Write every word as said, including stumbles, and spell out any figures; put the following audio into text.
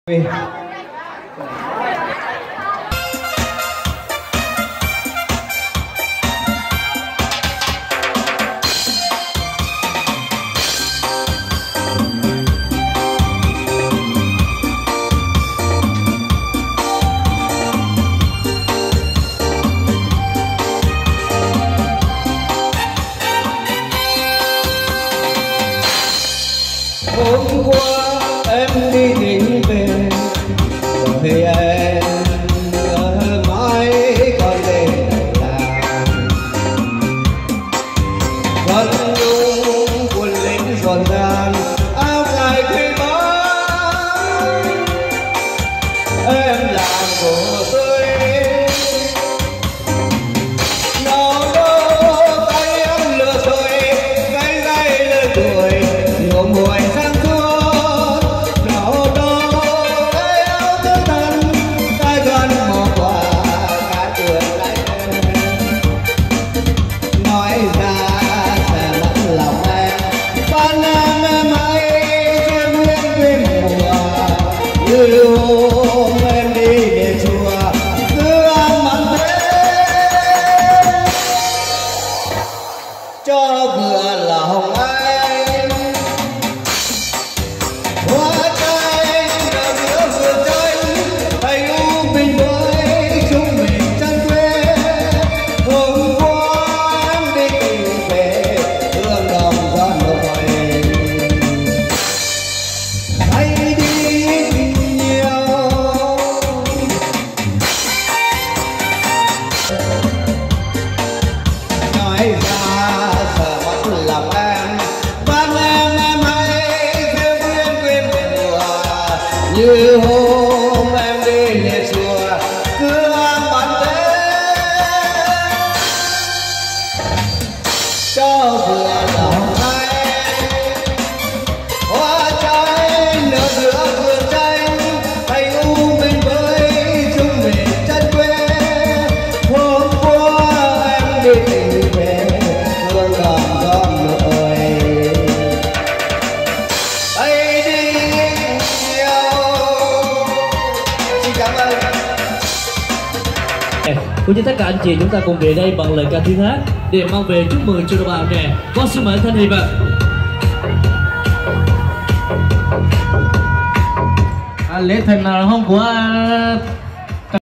Hôm qua em đi tìm về thì em nhớ mãi con đêm làng vẫn nhung buồn lính rộn ràng áo dài khi bắn em làm của tôi nào đâu tay em lừa rồi cái gáy lên tuổi nhiều mùi sang hôm em đi về chùa cứ ăn mặn thế cho vừa lòng anh hoa trái nở giữa vườn tranh anh u bình với chúng mình chân quê hôm qua em đi tìm về hương đồng gió nổi hay đi nói ra sợ mất lòng em ban em em hay theo quyên quyên mùa như hôm em đi lên chùa cứ ăn bánh tết cho vừa lòng anh hoa trái nở giữa vườn tranh anh u mình với chúng mình chân quê hôm qua em đi tìm về hương đòn gió nổi ấy đi nhiều. Xin cảm ơn. Cũng như tất cả anh chị, chúng ta cùng về đây bằng lời ca tiếng hát để mang về chúc mừng cho đồng bào trẻ có sức mạnh thân hiệp ạ. À, lễ thành hôm của